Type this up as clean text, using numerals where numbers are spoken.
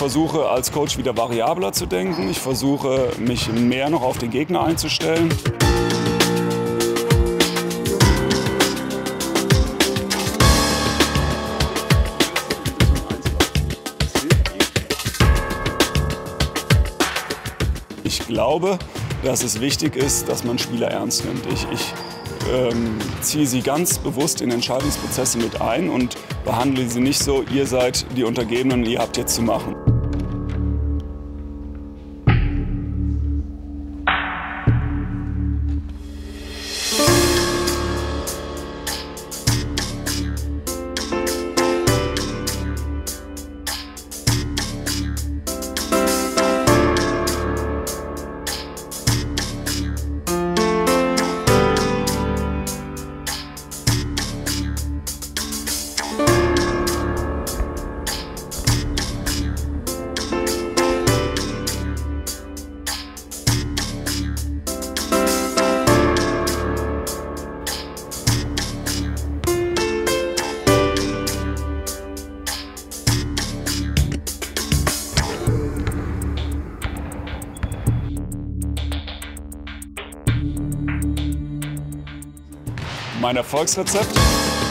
versuche als Coach wieder variabler zu denken. Ich versuche mich mehr noch auf den Gegner einzustellen. Ich glaube, dass es wichtig ist, dass man Spieler ernst nimmt. Ich ziehe sie ganz bewusst in Entscheidungsprozesse mit ein und behandle sie nicht so, ihr seid die Untergebenen und ihr habt jetzt zu machen. Mein Erfolgsrezept?